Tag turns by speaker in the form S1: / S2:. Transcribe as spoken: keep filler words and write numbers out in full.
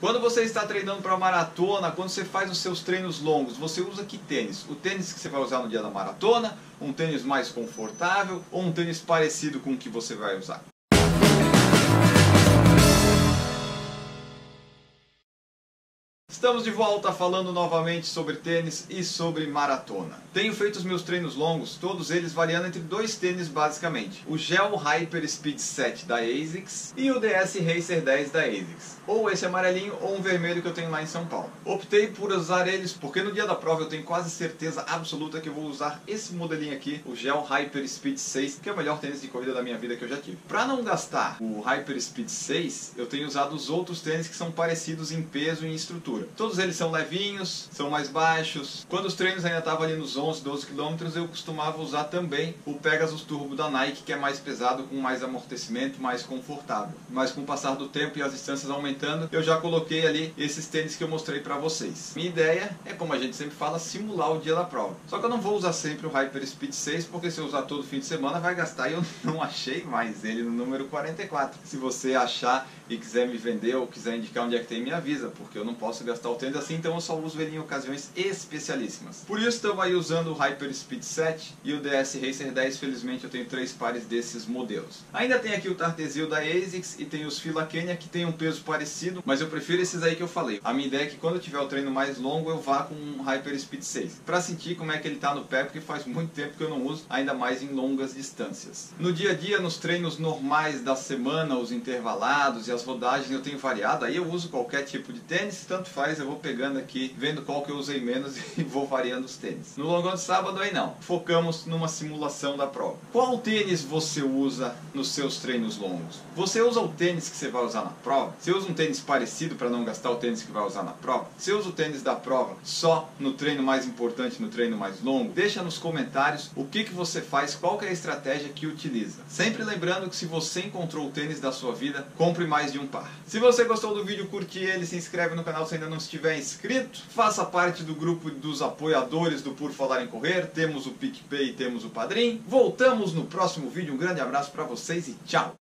S1: Quando você está treinando para maratona, quando você faz os seus treinos longos, você usa que tênis? O tênis que você vai usar no dia da maratona, um tênis mais confortável ou um tênis parecido com o que você vai usar? Estamos de volta falando novamente sobre tênis e sobre maratona. Tenho feito os meus treinos longos, todos eles variando entre dois tênis basicamente. O Gel Hyper Speed sete da ASICS e o D S Racer dez da ASICS. Ou esse amarelinho ou um vermelho que eu tenho lá em São Paulo. Optei por usar eles porque no dia da prova eu tenho quase certeza absoluta que eu vou usar esse modelinho aqui, o Gel Hyper Speed seis, que é o melhor tênis de corrida da minha vida que eu já tive. Para não gastar o Hyper Speed seis, eu tenho usado os outros tênis que são parecidos em peso e em estrutura. Todos eles são levinhos, são mais baixos. Quando os treinos ainda estavam ali nos onze, doze quilômetros, eu costumava usar também o Pegasus Turbo da Nike, que é mais pesado, com mais amortecimento, mais confortável. Mas com o passar do tempo e as distâncias aumentando, eu já coloquei ali esses tênis que eu mostrei pra vocês. Minha ideia é, como a gente sempre fala, simular o dia da prova. Só que eu não vou usar sempre o Hyper Speed seis, porque se eu usar todo fim de semana vai gastar e eu não achei mais ele no número quarenta e quatro. Se você achar e quiser me vender ou quiser indicar onde é que tem, me avisa, porque eu não posso gastar o tênis assim, então eu só uso ele em ocasiões especialíssimas. Por isso estamos aí usando o Hyper Speed sete e o D S Racer dez, felizmente eu tenho três pares desses modelos. Ainda tem aqui o Tartesil da ASICS e tem os Fila Kenya, que tem um peso parecido, mas eu prefiro esses aí que eu falei. A minha ideia é que quando eu tiver o treino mais longo eu vá com um Hyper Speed seis, para sentir como é que ele está no pé, porque faz muito tempo que eu não uso, ainda mais em longas distâncias. No dia a dia, nos treinos normais da semana, os intervalados e as rodagens eu tenho variado, aí eu uso qualquer tipo de tênis, tanto faz, eu vou pegando aqui, vendo qual que eu usei menos e vou variando os tênis. No longão de sábado aí não, focamos numa simulação da prova. Qual tênis você usa nos seus treinos longos? Você usa o tênis que você vai usar na prova? Você usa um tênis parecido para não gastar o tênis que vai usar na prova? Você usa o tênis da prova só no treino mais importante, no treino mais longo? Deixa nos comentários o que, que você faz, qual que é a estratégia que utiliza. Sempre lembrando que se você encontrou o tênis da sua vida, compre mais de um par. Se você gostou do vídeo, curte ele, se inscreve no canal se ainda não estiver inscrito, faça parte do grupo dos apoiadores do Por Falar em Correr, temos o PicPay e temos o Padrim. Voltamos no próximo vídeo, um grande abraço para vocês e tchau!